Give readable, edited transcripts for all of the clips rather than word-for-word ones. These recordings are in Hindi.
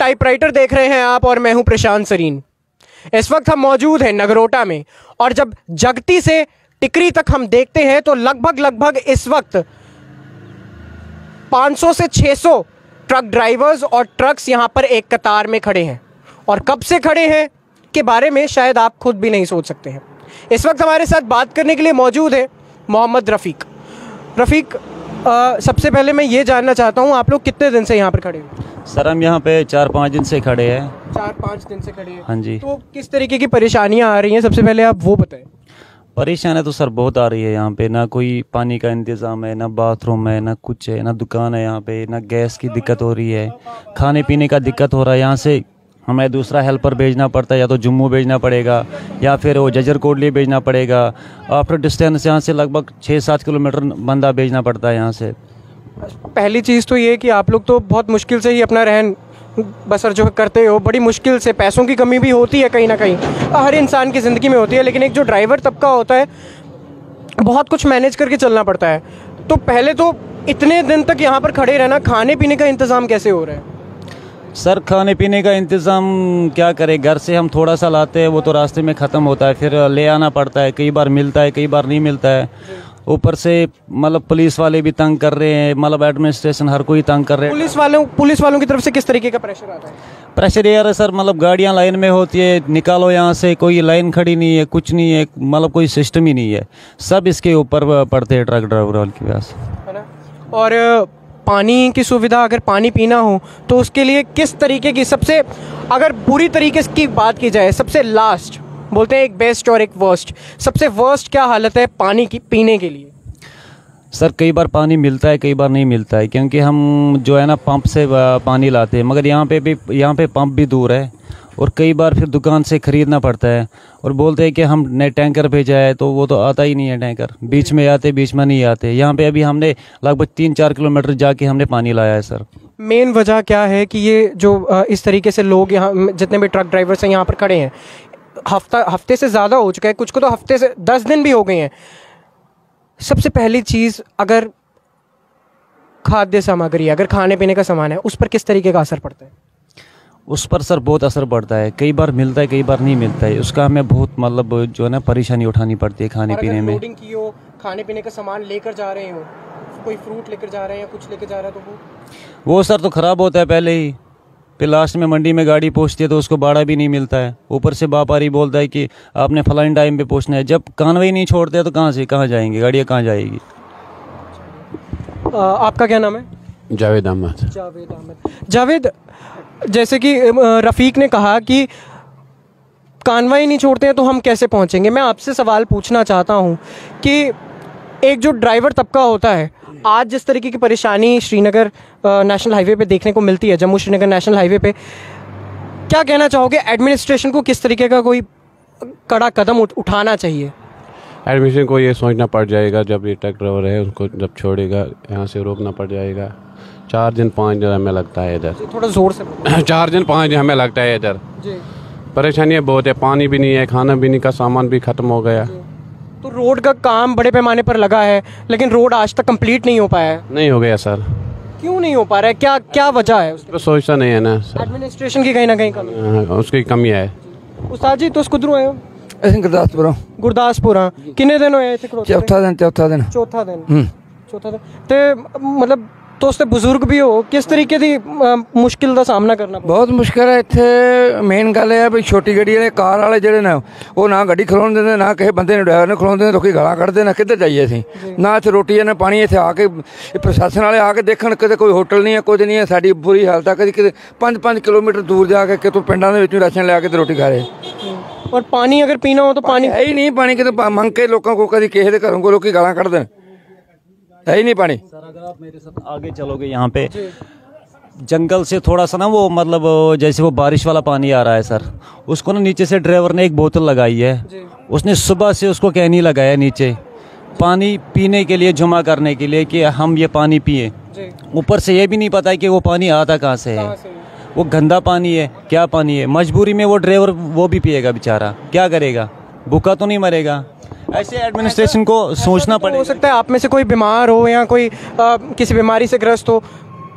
टाइपराइटर देख रहे हैं आप और मैं हूं प्रशांत सरीन। इस वक्त हम मौजूद हैं नगरोटा में और जब जगती से टिकरी तक हम देखते हैं तो लगभग इस वक्त 500 से 600 ट्रक ड्राइवर्स और ट्रक्स यहां पर एक कतार में खड़े हैं और कब से खड़े हैं के बारे में शायद आप खुद भी नहीं सोच सकते हैं। इस वक्त हमारे साथ बात करने के लिए मौजूद है मोहम्मद रफ़ीक। सबसे पहले मैं ये जानना चाहता हूँ, आप लोग कितने दिन से यहाँ पर खड़े हैं? सर हम यहाँ पे 4-5 दिन से खड़े हैं। 4-5 दिन से खड़े हैं? हाँ जी। तो किस तरीके की परेशानियाँ आ रही हैं, सबसे पहले आप वो बताएं। परेशानी तो सर बहुत आ रही है यहाँ पे, ना कोई पानी का इंतज़ाम है, ना बाथरूम है, ना कुछ है, ना दुकान है यहाँ पे, ना गैस की दिक्कत हो रही है, खाने पीने का दिक्कत हो रहा है। यहाँ से हमें दूसरा हेल्पर भेजना पड़ता है, या तो जम्मू भेजना पड़ेगा या फिर वो जजर कोटली भेजना पड़ेगा। आफ्टर डिस्टेंस यहाँ से लगभग 6-7 किलोमीटर बंदा भेजना पड़ता है यहाँ से। पहली चीज़ तो ये कि आप लोग तो बहुत मुश्किल से ही अपना रहन बसर जो करते हो, बड़ी मुश्किल से, पैसों की कमी भी होती है कहीं ना कहीं, हर इंसान की ज़िंदगी में होती है, लेकिन एक जो ड्राइवर तबका होता है बहुत कुछ मैनेज करके चलना पड़ता है। तो पहले तो इतने दिन तक यहाँ पर खड़े रहना, खाने पीने का इंतज़ाम कैसे हो रहा है? सर खाने पीने का इंतज़ाम क्या करें, घर से हम थोड़ा सा लाते हैं, वो तो रास्ते में ख़त्म होता है, फिर ले आना पड़ता है। कई बार मिलता है, कई बार नहीं मिलता है। ऊपर से मतलब पुलिस वाले भी तंग कर रहे हैं, मतलब एडमिनिस्ट्रेशन हर कोई तंग कर रहे हैं। पुलिस वालों की तरफ से किस तरीके का प्रेशर आता है? प्रेशर ये आ रहा है सर, मतलब गाड़ियाँ लाइन में होती है, निकालो यहाँ से, कोई लाइन खड़ी नहीं है, कुछ नहीं है, मतलब कोई सिस्टम ही नहीं है। सब इसके ऊपर पड़ते हैं ट्रक ड्राइवर के पास, है ना। और पानी की सुविधा, अगर पानी पीना हो तो उसके लिए किस तरीके की, सबसे अगर बुरी तरीके की बात की जाए, सबसे लास्ट बोलते हैं एक बेस्ट और एक वर्स्ट, सबसे वर्स्ट क्या हालत है पानी की पीने के लिए? सर कई बार पानी मिलता है, कई बार नहीं मिलता है, क्योंकि हम जो है ना पंप से पानी लाते हैं, मगर यहाँ पे पंप भी दूर है और कई बार फिर दुकान से ख़रीदना पड़ता है। और बोलते हैं कि हम नए टैंकर भेजा है, तो वो तो आता ही नहीं है टैंकर, बीच में आते बीच में नहीं आते। यहाँ पे अभी हमने लगभग 3-4 किलोमीटर जाके हमने पानी लाया है सर। मेन वजह क्या है कि ये जो इस तरीके से लोग यहाँ, जितने भी ट्रक ड्राइवर्स हैं यहाँ पर खड़े हैं, हफ्ते से ज़्यादा हो चुका है, कुछ को तो हफ्ते से 10 दिन भी हो गए हैं। सबसे पहली चीज़, अगर खाद्य सामग्री, अगर खाने पीने का सामान है, उस पर किस तरीके का असर पड़ता है? उस पर सर बहुत असर पड़ता है, कई बार मिलता है, कई बार नहीं मिलता है। उसका हमें बहुत मतलब जो है ना परेशानी उठानी पड़ती है खाने पीने में। लोडिंग की हो, खाने पीने का सामान लेकर जा रहे हो, कोई फ्रूट लेकर जा रहे हैं या कुछ लेकर जा रहा है, तो वो सर तो ख़राब होता है पहले ही, फिर लास्ट में मंडी में गाड़ी पहुँचती है तो उसको भाड़ा भी नहीं मिलता है। ऊपर से व्यापारी बोलता है कि आपने फलाने टाइम पे पहुँचना है, जब कानवे नहीं छोड़ते तो कहाँ जाएंगे गाड़ियाँ, कहाँ जाएगी? आपका क्या नाम है? जावेद अहमद। जावेद, जैसे कि रफ़ीक ने कहा कि कानवा ही नहीं छोड़ते हैं तो हम कैसे पहुंचेंगे, मैं आपसे सवाल पूछना चाहता हूं कि एक जो ड्राइवर तबका होता है, आज जिस तरीके की परेशानी श्रीनगर नेशनल हाईवे पे देखने को मिलती है, जम्मू श्रीनगर नेशनल हाईवे पे, क्या कहना चाहोगे एडमिनिस्ट्रेशन को किस तरीके का कोई कड़ा कदम उठाना चाहिए? एडमिनिस्ट्रेशन को ये सोचना पड़ जाएगा, जब ये ट्रक ड्राइवर है उसको जब छोड़ेगा यहाँ से रोकना पड़ जाएगा। 4 दिन 5 दिन हमें लगता है इधर, थोड़ा ज़ोर से 4 दिन 5 दिन हमें लगता है इधर। परेशानियाँ बहुत है, पानी भी नहीं है, खाना पीने का सामान भी ख़त्म हो गया। तो रोड का काम बड़े पैमाने पर लगा है, लेकिन रोड आज तक कंप्लीट नहीं हो पाया है। नहीं हो गया सर। क्यों नहीं हो पा रहा है, क्या वजह है? उस पर सोचता नहीं है ना सर, एडमिनिस्ट्रेशन की कहीं ना कहीं कमी, उसकी कमी है। उस्ताद जी, तुस कुदरों आए हो? गुरदासपुर। किन्ने दिन होए इत्थे खड़ोते? चौथा दिन ते मतलब तुस ते बुजुर्ग भी हो, किस तरीके दी मुश्किल का सामना करना? बहुत मुश्किल है इत्थे। मेन गल है भी छोटी गड्डी वाले, कार वाले जिहड़े ने वो ना गड्डी खलोण देंदे, ना किसी बंदे ने ड्राइवर ने खलोण देंदे, लोकी गालां कड्डदे ने, किधर जाइए असीं? ना इत्थे रोटी है ना पानी। इत्थे आके प्रशासन वाले आके देखण, किते कोई होटल नहीं है, कुछ नहीं है। साडी बुरी हालत है, कदी किते 5-5 किलोमीटर दूर जाके कितों पिंडां दे विचों राशन ले आके रोटी खा रहे। और पानी अगर पीना हो तो पानी है ही नहीं, पानी किते मंग के लोगों को, कभी किसी के घरों को लोग गालां कड्डदे, है ही नहीं पानी। सर अगर आप मेरे साथ आगे चलोगे, यहाँ पे जंगल से थोड़ा सा ना वो मतलब जैसे वो बारिश वाला पानी आ रहा है सर, उसको ना नीचे से ड्राइवर ने एक बोतल लगाई है, उसने सुबह से उसको कहनी लगाया नीचे पानी पीने के लिए, जमा करने के लिए कि हम ये पानी पिए। ऊपर से ये भी नहीं पता है कि वो पानी आता कहाँ से है, वो गंदा पानी है, क्या पानी है। मजबूरी में वो ड्राइवर वो भी पिएगा बेचारा, क्या करेगा, भूखा तो नहीं मरेगा। ऐसे एडमिनिस्ट्रेशन को सोचना पड़ेगा। हो सकता है आप में से कोई बीमार हो या कोई किसी बीमारी से ग्रस्त हो,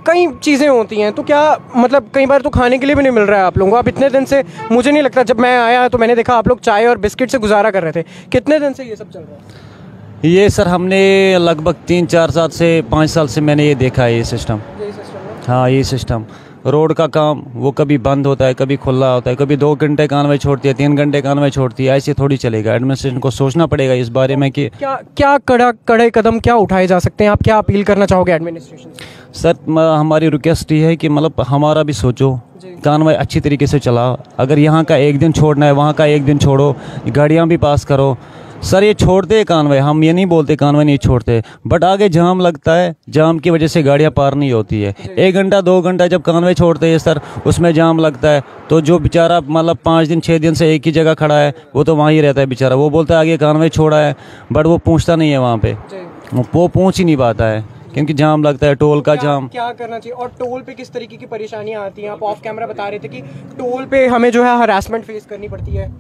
कई चीज़ें होती हैं, तो क्या मतलब कई बार तो खाने के लिए भी नहीं मिल रहा है आप लोगों को? आप इतने दिन से, मुझे नहीं लगता, जब मैं आया तो मैंने देखा आप लोग चाय और बिस्किट से गुजारा कर रहे थे। कितने दिन से ये सब चल रहा है? ये सर हमने लगभग 3-4 साल से 5 साल से मैंने ये देखा है, ये सिस्टम। हाँ, ये सिस्टम रोड का काम वो कभी बंद होता है, कभी खुला होता है, कभी 2 घंटे कानवे छोड़ती है, 3 घंटे कानवे छोड़ती है। ऐसे थोड़ी चलेगा। एडमिनिस्ट्रेशन को सोचना पड़ेगा इस बारे में कि क्या कड़े कदम क्या उठाए जा सकते हैं? आप क्या अपील करना चाहोगे एडमिनिस्ट्रेशन से? सर हमारी रिक्वेस्ट ये है कि मतलब हमारा भी सोचो, कानवे अच्छी तरीके से चलाओ। अगर यहाँ का एक दिन छोड़ना है, वहाँ का एक दिन छोड़ो, गाड़ियाँ भी पास करो। सर ये छोड़ते हैं कानवे, हम ये नहीं बोलते कानवे नहीं छोड़ते, बट आगे जाम लगता है, जाम की वजह से गाड़ियाँ पार नहीं होती है। 1 घंटा 2 घंटा जब कानवे छोड़ते हैं सर, उसमें जाम लगता है, तो जो बेचारा मतलब 5 दिन 6 दिन से एक ही जगह खड़ा है, वो तो वहाँ ही रहता है बेचारा। वो बोलता है आगे कानवे छोड़ा है, बट वो पूछता नहीं है वहाँ पे, वो पहुँच ही नहीं पाता है क्योंकि जाम लगता है, टोल का जाम। क्या करना चाहिए? और टोल पे किस तरीके की परेशानियाँ आती हैं? आप ऑफ कैमरा बता रहे थे कि टोल पे हमें जो है हरासमेंट फेस करनी पड़ती है।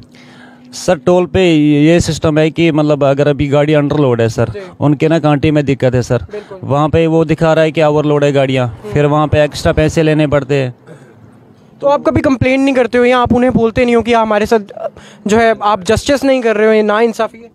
सर टोल पे ये सिस्टम है कि मतलब अगर अभी गाड़ी अंडरलोड है सर, उनके ना कांटे में दिक्कत है सर, वहाँ पे वो दिखा रहा है कि ओवरलोड है गाड़ियाँ, फिर वहाँ पे एक्स्ट्रा पैसे लेने पड़ते हैं। तो आप कभी कंप्लेन नहीं करते हो या आप उन्हें बोलते नहीं हो कि हमारे साथ जो है आप जस्टिस नहीं कर रहे हो, ये ना इंसाफी है?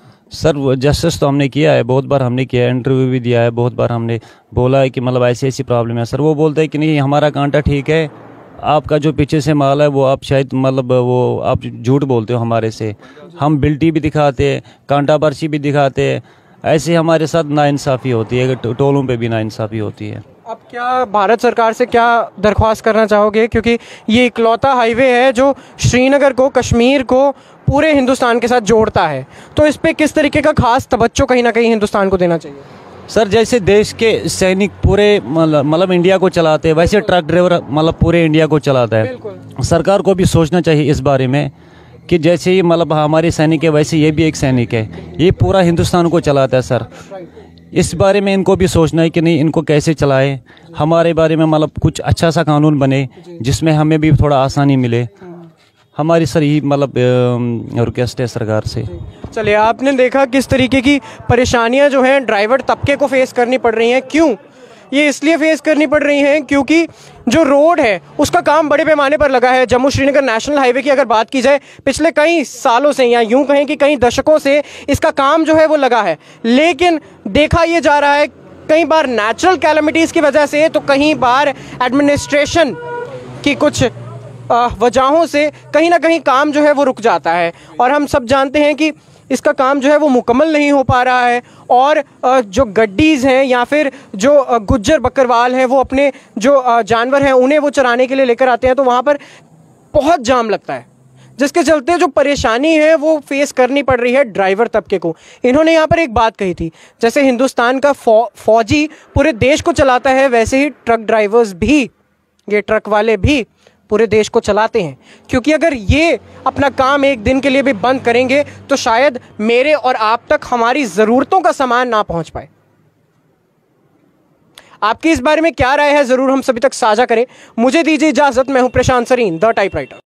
सर वो जस्टिस तो हमने किया है, बहुत बार हमने किया है, इंटरव्यू भी दिया है, बहुत बार हमने बोला है कि मतलब ऐसी ऐसी प्रॉब्लम है। सर वो बोलते हैं कि नहीं हमारा कांटा ठीक है, आपका जो पीछे से माल है वो आप शायद मतलब वो आप झूठ बोलते हो हमारे से। हम बिल्टी भी दिखाते हैं, कांटा पर्ची भी दिखाते हैं, ऐसे हमारे साथ नाइंसाफ़ी होती है, टोलों पे भी नाइंसाफ़ी होती है। आप क्या भारत सरकार से क्या दरख्वास्त करना चाहोगे? क्योंकि ये इकलौता हाईवे है जो श्रीनगर को, कश्मीर को पूरे हिंदुस्तान के साथ जोड़ता है, तो इस पे किस तरीके का खास तवज्जो कहीं ना कहीं हिंदुस्तान को देना चाहिए? सर जैसे देश के सैनिक पूरे मतलब इंडिया को चलाते हैं, वैसे ट्रक ड्राइवर मतलब पूरे इंडिया को चलाता है। सरकार को भी सोचना चाहिए इस बारे में कि जैसे ही मतलब हमारे सैनिक है, वैसे ये भी एक सैनिक है, ये पूरा हिंदुस्तान को चलाता है। सर इस बारे में इनको भी सोचना है कि नहीं इनको कैसे चलाए, हमारे बारे में मतलब कुछ अच्छा सा कानून बने जिसमें हमें भी थोड़ा आसानी मिले। हमारी सर यही मतलब रिक्वेस्ट है सरकार से। चलिए, आपने देखा किस तरीके की परेशानियां जो हैं ड्राइवर तबके को फेस करनी पड़ रही हैं। क्यों ये इसलिए फेस करनी पड़ रही हैं क्योंकि जो रोड है उसका काम बड़े पैमाने पर लगा है। जम्मू श्रीनगर नेशनल हाईवे की अगर बात की जाए, पिछले कई सालों से या यूं कहें कि कई दशकों से इसका काम जो है वो लगा है, लेकिन देखा ये जा रहा है कई बार नेचुरल कैलेमिटीज़ की वजह से, तो कई बार एडमिनिस्ट्रेशन की कुछ वजहों से कहीं ना कहीं काम जो है वो रुक जाता है। और हम सब जानते हैं कि इसका काम जो है वो मुकम्मल नहीं हो पा रहा है, और जो गड्डीज़ हैं या फिर जो गुज्जर बकरवाल हैं वो अपने जो जानवर हैं उन्हें वो चराने के लिए लेकर आते हैं, तो वहाँ पर बहुत जाम लगता है, जिसके चलते जो परेशानी है वो फेस करनी पड़ रही है ड्राइवर तबके को। इन्होंने यहाँ पर एक बात कही थी, जैसे हिंदुस्तान का फौजी पूरे देश को चलाता है, वैसे ही ट्रक ड्राइवर्स भी, ये ट्रक वाले भी पूरे देश को चलाते हैं। क्योंकि अगर ये अपना काम एक दिन के लिए भी बंद करेंगे तो शायद मेरे और आप तक हमारी ज़रूरतों का सामान ना पहुंच पाए। आपकी इस बारे में क्या राय है, ज़रूर हम सभी तक साझा करें। मुझे दीजिए इजाज़त, मैं हूं प्रशांत सरीन, द टाइपराइटर।